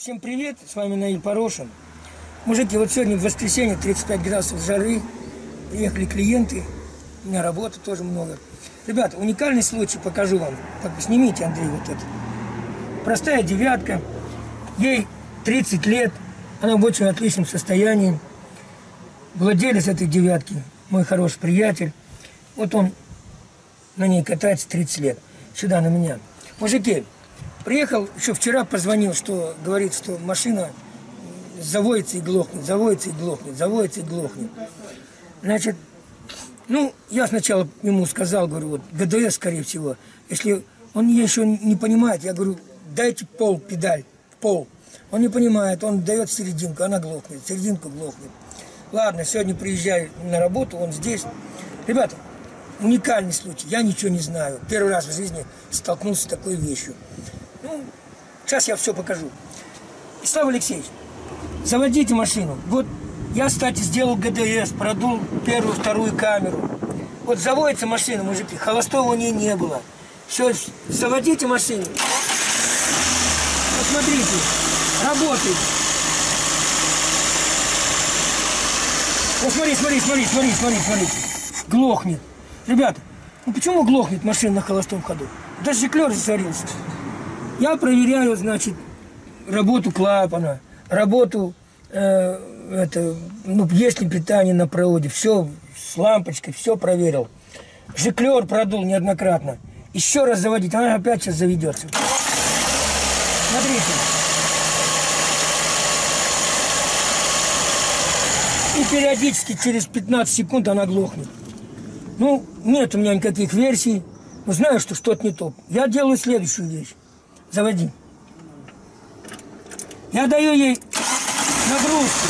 Всем привет, с вами Наиль Порошин. Мужики, вот сегодня в воскресенье 35 градусов жары, приехали клиенты, у меня работы тоже много. Ребята, уникальный случай покажу вам. Снимите, Андрей, вот это. Простая девятка, ей 30 лет, она в очень отличном состоянии. Владелец этой девятки, мой хороший приятель, вот он на ней катается 30 лет, сюда на меня. Мужики, приехал, еще вчера позвонил, что говорит, что машина заводится и глохнет, заводится и глохнет, заводится и глохнет. Значит, ну, я сначала ему сказал, говорю, вот ГДС, скорее всего. Если он еще не понимает, я говорю, дайте педаль, пол. Он не понимает, он дает серединку, она глохнет, серединку глохнет. Ладно, сегодня приезжаю на работу, он здесь. Ребята, уникальный случай, я ничего не знаю. Первый раз в жизни столкнулся с такой вещью. Ну, сейчас я все покажу. Слава Алексеевич, заводите машину. Вот я, кстати, сделал ГДС, продул первую, вторую камеру. Вот заводится машина, мужики, холостого у нее не было. Все, заводите машину. Посмотрите, работает. Вот смотрите. Глохнет. Ребята, ну почему глохнет машина на холостом ходу? Даже жиклер засорился. Я проверяю, значит, работу клапана, работу, есть ли питание на проводе. Все с лампочкой, все проверил. Жиклер продул неоднократно. Еще раз заводить, она опять сейчас заведется. Смотрите. И периодически через 15 секунд она глохнет. Ну, нет у меня никаких версий, но знаю, что что-то не то. Я делаю следующую вещь. Заводи. Я даю ей нагрузку.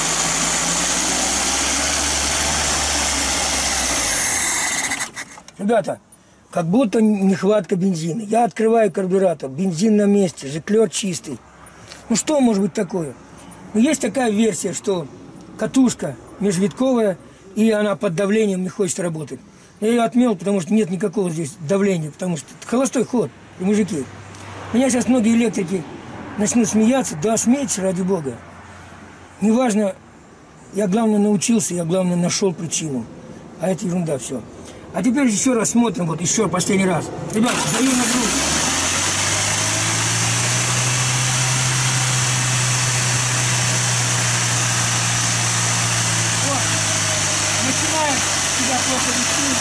Ребята, как будто нехватка бензина. Я открываю карбюратор, бензин на месте, жиклер чистый. Ну что может быть такое? Ну, есть такая версия, что катушка межвитковая, и она под давлением не хочет работать. Я ее отмел, потому что нет никакого здесь давления, потому что это холостой ход, мужики. Меня сейчас многие электрики начнут смеяться. Да, смейтесь, ради бога. Неважно, я главное научился, я главное нашел причину. А это ерунда все. А теперь еще раз смотрим, вот еще последний раз. Ребята, даю нагрузку. Начинает себя плохо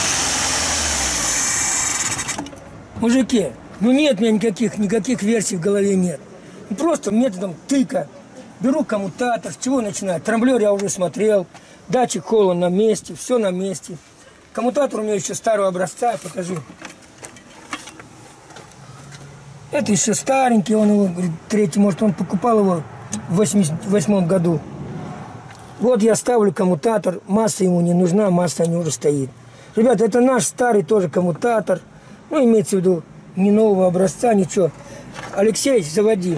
вести. Мужики, ну нет у меня никаких версий в голове нет. Ну, просто методом тыка. Беру коммутатор, с чего начинать? Трамблер я уже смотрел, датчик холла на месте, все на месте. Коммутатор у меня еще старого образца, покажи. Это еще старенький, он его, говорит, третий, может, он покупал его в 88 году. Вот я ставлю коммутатор, масса ему не нужна, масса не уже стоит. Ребята, это наш старый тоже коммутатор, ну, имеется в виду, не нового образца, ничего. Алексей, заводи.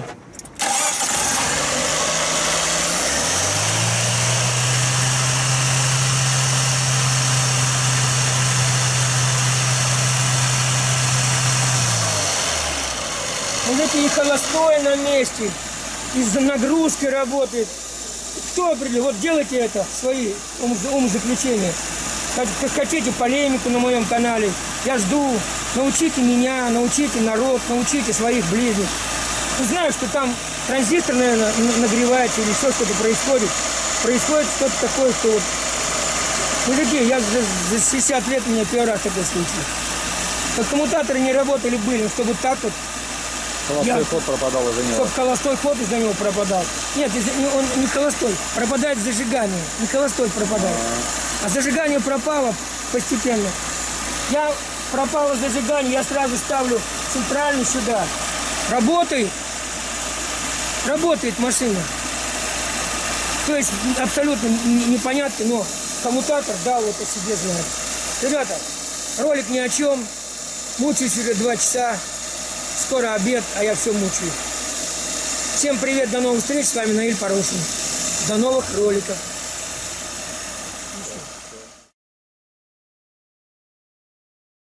Мужики, и холостой на месте, из-за нагрузки работает. Кто определил? Вот делайте это, свои умозаключения. Как хотите полемику на моем канале, я жду. Научите меня, научите народ, научите своих ближних. Знаю, что там транзистор, наверное, нагревается или еще что-то происходит. Происходит что-то такое, что вот... Мужики, я за 60 лет у меня первый раз такой случай. Как коммутаторы не работали, были, но чтобы так вот... Холостой ход пропадал из-за него. Чтобы холостой ход из-за него пропадал. Нет, он не холостой, пропадает зажигание. Не холостой пропадает. А зажигание пропало постепенно. Я пропало зажигание, я сразу ставлю центральный сюда. Работает. Работает машина. То есть абсолютно непонятно, но коммутатор дал вот о себе знать. Ребята, ролик ни о чем. Мучаюсь уже 2 часа. Скоро обед, а я все мучаюсь. Всем привет, до новых встреч. С вами Наиль Порошин. До новых роликов.